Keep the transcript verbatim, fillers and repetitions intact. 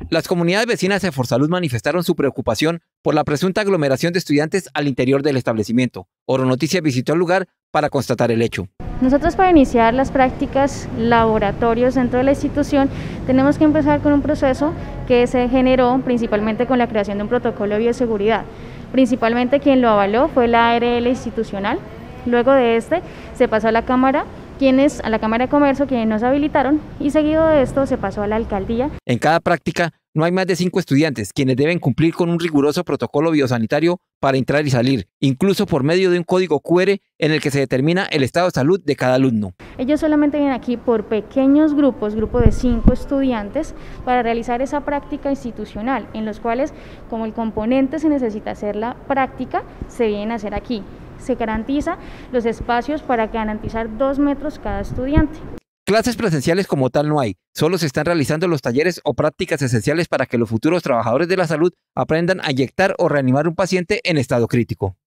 Las comunidades vecinas de Forsalud manifestaron su preocupación por la presunta aglomeración de estudiantes al interior del establecimiento. Oro Noticias visitó el lugar para constatar el hecho. Nosotros, para iniciar las prácticas laboratorios dentro de la institución, tenemos que empezar con un proceso que se generó principalmente con la creación de un protocolo de bioseguridad. Principalmente quien lo avaló fue la A R L institucional. Luego de este se pasó a la Cámara, quienes a la Cámara de Comercio, quienes nos habilitaron, y seguido de esto se pasó a la Alcaldía. En cada práctica no hay más de cinco estudiantes, quienes deben cumplir con un riguroso protocolo biosanitario para entrar y salir, incluso por medio de un código cu erre en el que se determina el estado de salud de cada alumno. Ellos solamente vienen aquí por pequeños grupos, grupo de cinco estudiantes, para realizar esa práctica institucional, en los cuales, como el componente se necesita hacer la práctica, se vienen a hacer aquí. Se garantiza los espacios para garantizar dos metros cada estudiante. Clases presenciales como tal no hay, solo se están realizando los talleres o prácticas esenciales para que los futuros trabajadores de la salud aprendan a inyectar o reanimar un paciente en estado crítico.